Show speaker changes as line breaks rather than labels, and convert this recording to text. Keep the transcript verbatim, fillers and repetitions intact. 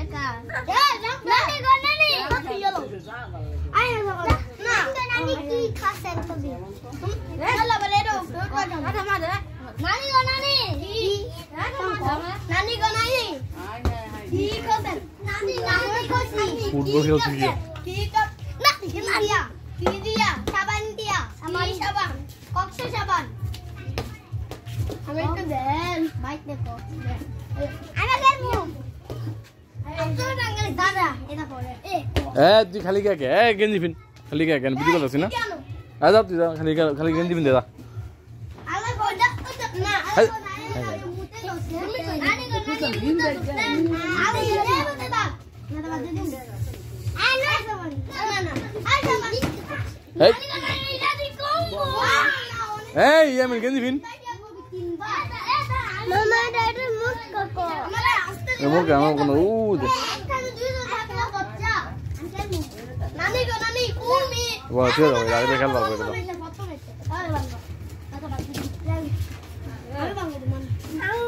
ka. Nani go nani. Ai no. Na. Nani ki khasen to bi. Hala bale do. Ada ma de. Nani go nani. Nani go nani. Ki khasen. Nani nani ko si.
Football খেলতে গিয়ে
Ki ko. Na ki dia. Ki dia. Saban dia. Amari saban. Kokse saban. Ami to den. Bike dekho. Ana gelmo. Abdul Rangal dada. Eta pore. Eh.
এ তুই খালি কে কে এ গেঞ্জি pin খালি কে কেন video করছিস না আ যাও তুই যা খালি খালি গেঞ্জি পিন দে যা
Ala ko da. Na. Mute lose. Nani go nani. Ala ye mute da. Na da bade din. Ana saban. Na na. Ai saban.
এই
Nani go nani. Nani kombo.
এই আমি গেঞ্জি পিন
Mama dada muk koko. Mala aste.
এমন কে আমার কোনো উ দে
Nani go nani umi.
ওয়া তুই যাও আগে খেল দাও এটা
Ayo bang. Ayo bang. Ayo bang.